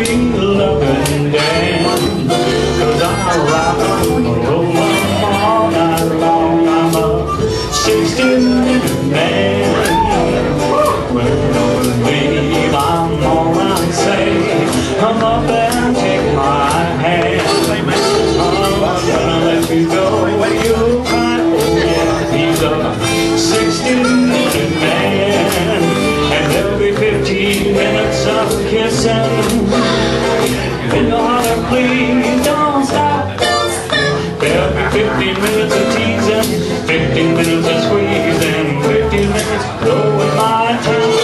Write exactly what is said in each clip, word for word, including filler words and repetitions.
feel up and down, 'cause I rock and roll all night long. I'm a sixty-minute man. Well, believe I'm all I say. Come up and take my hand. I'm gonna let you go. You'll cry. Oh yeah, he's a sixty-minute man. And there'll be fifteen minutes of kissing. In your heart, please don't stop. There'll be fifteen minutes of teasing, fifteen minutes of squeezing, fifteen minutes blowing my tongue.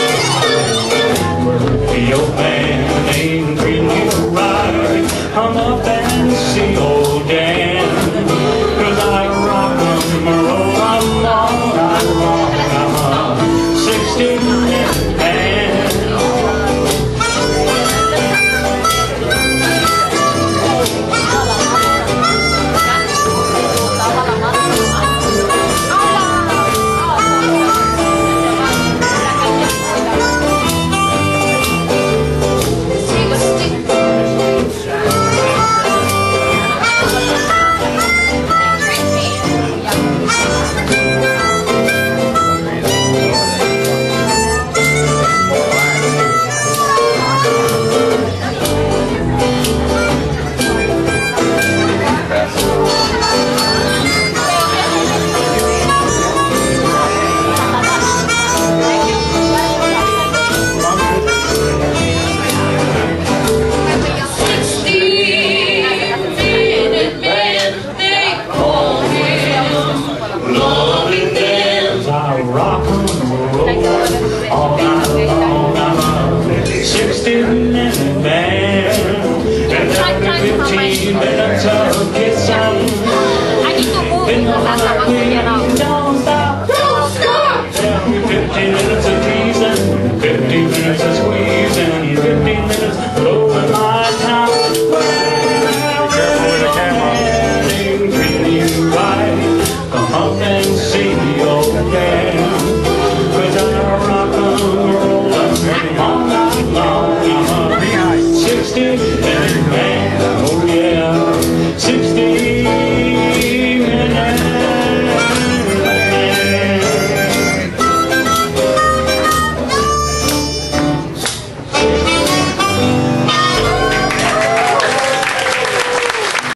Well, your man ain't treating you right. Come up and see old Dan, 'cause I rock and roll all night long. I'm a sixty-minute man. Rock and roll all night long. I'm a sixty-minute man, and every fifteen minutes of kissing. In the heart, please don't stop. Every fifteen minutes of teasing, fifteen minutes of squeezing, fifteen minutes blowing my top. Ain't treating you right. Come up and see old Dan. All night long, I'm a sixty-minute man.